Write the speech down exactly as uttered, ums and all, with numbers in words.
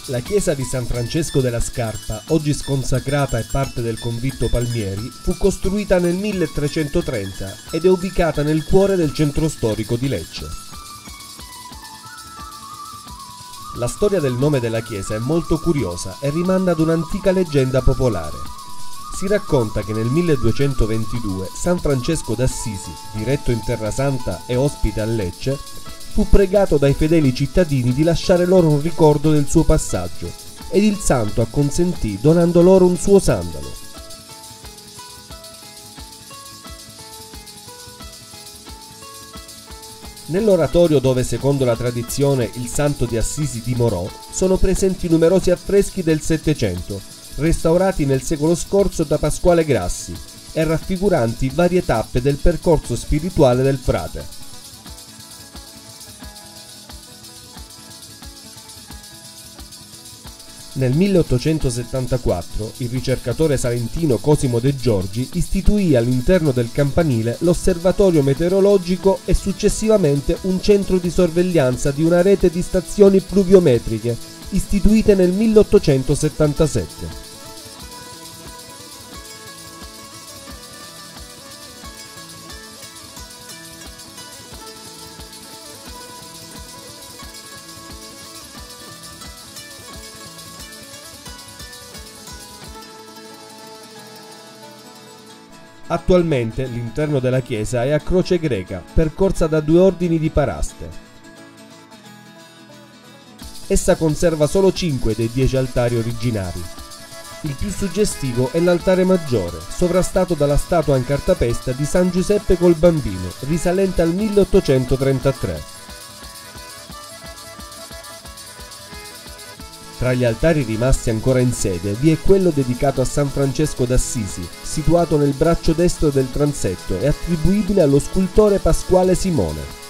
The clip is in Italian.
La chiesa di San Francesco della Scarpa, oggi sconsacrata e parte del convitto Palmieri, fu costruita nel milletrecentotrenta ed è ubicata nel cuore del centro storico di Lecce. La storia del nome della chiesa è molto curiosa e rimanda ad un'antica leggenda popolare. Si racconta che nel milleduecentoventidue San Francesco d'Assisi, diretto in Terra Santa e ospite a Lecce, fu pregato dai fedeli cittadini di lasciare loro un ricordo del suo passaggio ed il santo acconsentì donando loro un suo sandalo. Nell'oratorio dove secondo la tradizione il santo di Assisi dimorò sono presenti numerosi affreschi del Settecento, restaurati nel secolo scorso da Pasquale Grassi e raffiguranti varie tappe del percorso spirituale del frate. Nel milleottocentosettantaquattro il ricercatore salentino Cosimo De Giorgi istituì all'interno del campanile l'osservatorio meteorologico e successivamente un centro di sorveglianza di una rete di stazioni pluviometriche istituite nel milleottocentosettantasette. Attualmente l'interno della chiesa è a croce greca, percorsa da due ordini di paraste. Essa conserva solo cinque dei dieci altari originari. Il più suggestivo è l'altare maggiore, sovrastato dalla statua in cartapesta di San Giuseppe col Bambino, risalente al milleottocentotrentatré. Tra gli altari rimasti ancora in sede vi è quello dedicato a San Francesco d'Assisi, situato nel braccio destro del transetto e attribuibile allo scultore Pasquale Simone.